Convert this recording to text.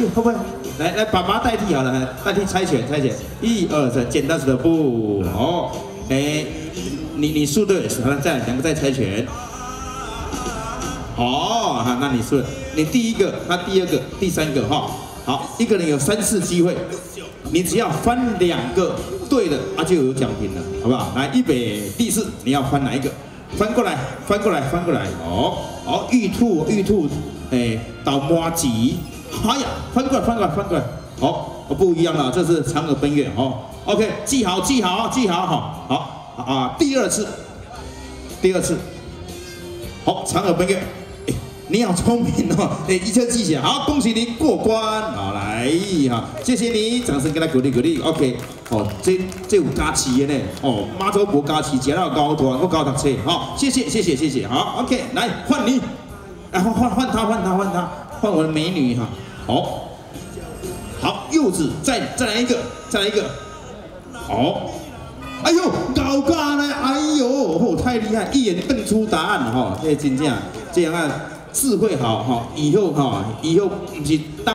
会不会？来，爸爸代替好了，代替猜拳。1、2、3，剪刀石头布。哦，哎，你输对，好，再2个再猜拳。哦，好，那你输了。你第一个，他第2个，第3个哈。好，一个人有3次机会，你只要翻2个对的，就有奖品了，好不好？来，预备，第4，你要翻哪一个？翻过来。哦，玉兔，哎，倒麻吉。哎呀，翻过来。哦，不一样了，这是嫦娥奔月哦。OK， 记好，好，第二次，好，嫦娥奔月。你好聪明哦！一切记起来，好，恭喜你过关。好，来哈，谢谢你，掌声给他鼓励。OK， 哦，这有加持的呢。哦，妈祖婆加持，吃到高端，我高读册。好，谢谢。好 ，OK， 来换你，换他，换我的美女哈。好，柚子，再来一个。好，哎呦，高嘎呢！哎呦，太厉害，一眼瞪出答案哈。真正这样啊。智慧好，以后不是当。